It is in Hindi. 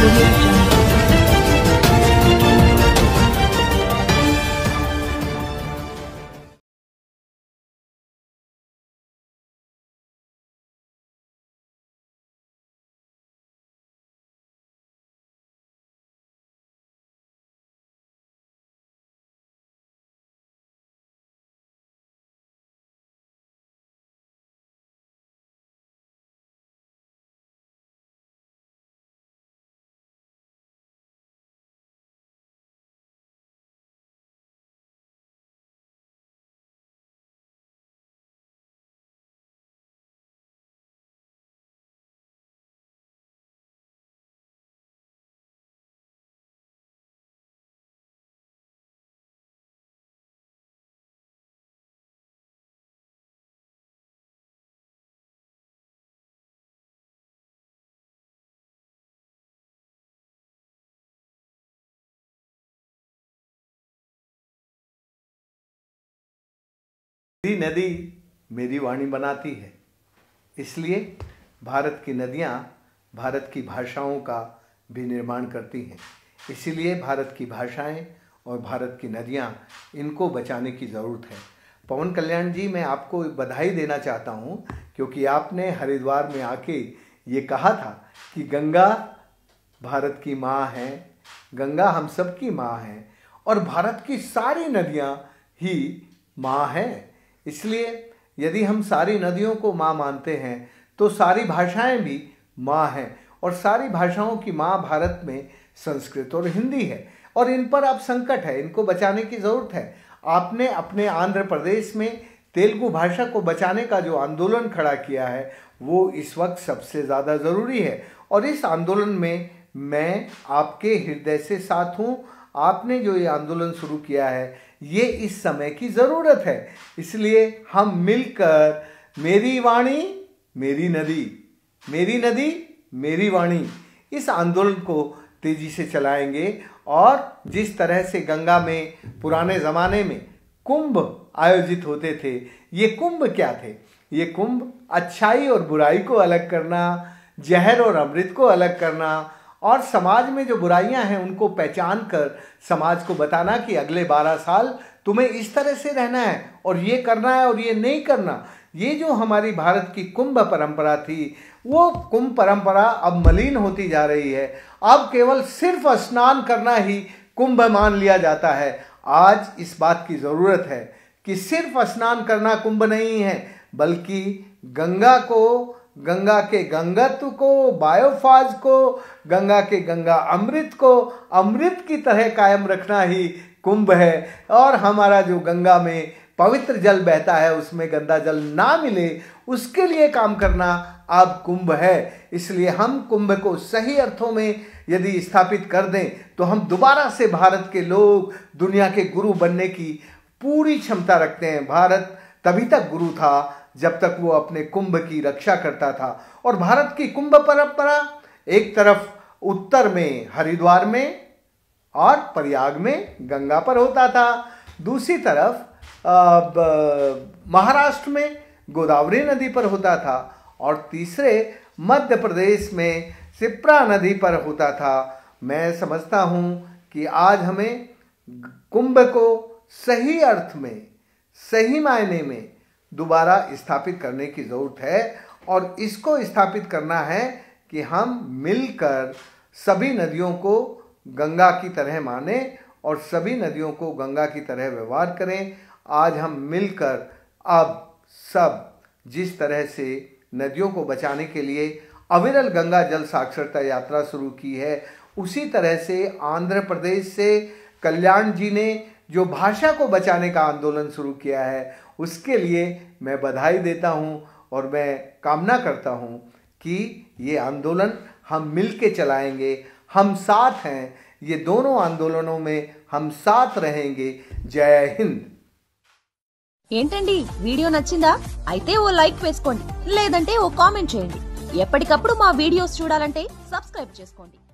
Audio Jungle. मेरी नदी मेरी वाणी बनाती है। इसलिए भारत की नदियाँ भारत की भाषाओं का भी निर्माण करती हैं। इसीलिए भारत की भाषाएं और भारत की नदियाँ, इनको बचाने की ज़रूरत है। पवन कल्याण जी, मैं आपको बधाई देना चाहता हूँ क्योंकि आपने हरिद्वार में आके ये कहा था कि गंगा भारत की माँ है, गंगा हम सब की माँ है और भारत की सारी नदियाँ ही माँ हैं। इसलिए यदि हम सारी नदियों को माँ मानते हैं तो सारी भाषाएं भी माँ हैं और सारी भाषाओं की माँ भारत में संस्कृत और हिंदी है और इन पर अब संकट है, इनको बचाने की ज़रूरत है। आपने अपने आंध्र प्रदेश में तेलुगु भाषा को बचाने का जो आंदोलन खड़ा किया है वो इस वक्त सबसे ज़्यादा ज़रूरी है और इस आंदोलन में मैं आपके हृदय से साथ हूँ। आपने जो ये आंदोलन शुरू किया है ये इस समय की ज़रूरत है। इसलिए हम मिलकर मेरी वाणी मेरी नदी, मेरी नदी मेरी वाणी, इस आंदोलन को तेजी से चलाएंगे। और जिस तरह से गंगा में पुराने ज़माने में कुंभ आयोजित होते थे, ये कुंभ क्या थे? ये कुंभ अच्छाई और बुराई को अलग करना, जहर और अमृत को अलग करना और समाज में जो बुराइयां हैं उनको पहचान कर समाज को बताना कि अगले 12 साल तुम्हें इस तरह से रहना है और ये करना है और ये नहीं करना। ये जो हमारी भारत की कुंभ परंपरा थी, वो कुंभ परंपरा अब मलिन होती जा रही है। अब केवल सिर्फ स्नान करना ही कुंभ मान लिया जाता है। आज इस बात की ज़रूरत है कि सिर्फ स्नान करना कुंभ नहीं है, बल्कि गंगा को, गंगा के गंगत्व को, बायोफाज को, गंगा के गंगा अमृत को अमृत की तरह कायम रखना ही कुंभ है। और हमारा जो गंगा में पवित्र जल बहता है उसमें गंदा जल ना मिले, उसके लिए काम करना अब कुंभ है। इसलिए हम कुंभ को सही अर्थों में यदि स्थापित कर दें तो हम दोबारा से भारत के लोग दुनिया के गुरु बनने की पूरी क्षमता रखते हैं। भारत तभी तक गुरु था जब तक वो अपने कुंभ की रक्षा करता था। और भारत की कुंभ परंपरा एक तरफ उत्तर में हरिद्वार में और प्रयाग में गंगा पर होता था, दूसरी तरफ महाराष्ट्र में गोदावरी नदी पर होता था और तीसरे मध्य प्रदेश में शिप्रा नदी पर होता था। मैं समझता हूँ कि आज हमें कुंभ को सही अर्थ में, सही मायने में दोबारा स्थापित करने की ज़रूरत है और इसको स्थापित करना है कि हम मिलकर सभी नदियों को गंगा की तरह माने और सभी नदियों को गंगा की तरह व्यवहार करें। आज हम मिलकर अब सब जिस तरह से नदियों को बचाने के लिए अविरल गंगा जल साक्षरता यात्रा शुरू की है, उसी तरह से आंध्र प्रदेश से कल्याण जी ने जो भाषा को बचाने का आंदोलन शुरू किया है, उसके लिए मैं बधाई देता हूं और मैं कामना करता हूं कि ये आंदोलन हम मिल के चलाएंगे। हम साथ हैं, ये दोनों आंदोलनों में हम साथ रहेंगे। जय हिंद। ఏంటండి వీడియో నచ్చిందా? అయితే ఓ లైక్ వేసుకోండి, లేదంటే ఓ కామెంట్ చేయండి. ఎప్పటికప్పుడు మా వీడియోస్ చూడాలంటే సబ్స్క్రైబ్ చేసుకోండి.